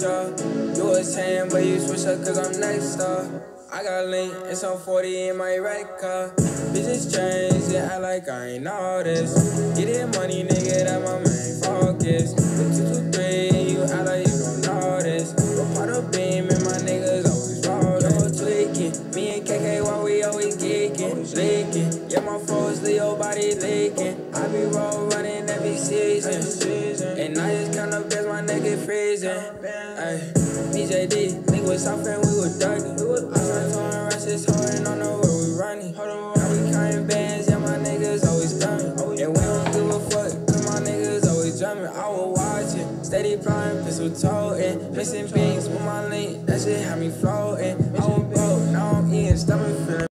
y'all. You was saying, but you switch up cause I'm next up. I got link and some 40 in my red car. Bitches change, they act like I ain't know this. Get it money, nigga, that my main focus. With 223, you act like you don't know this. But part of beam and my niggas always rolling. Yo, tweaking, me and KK, why we always geeking, leaking. Yeah, my foes, Leo body leaking. I be roll running every season. And I just count up as my nigga freezing. Ay, BJD, nigga was soft and we was dirty. I started throwing rushes, holding on the where we running. Now we counting bands, yeah, my niggas always coming. And we don't give a fuck, cause my niggas always drumming. I was watching, steady flying, pistol toting. Mixing beats with my link, that shit had me floating. I was broke, now I'm eating, stomach feeling.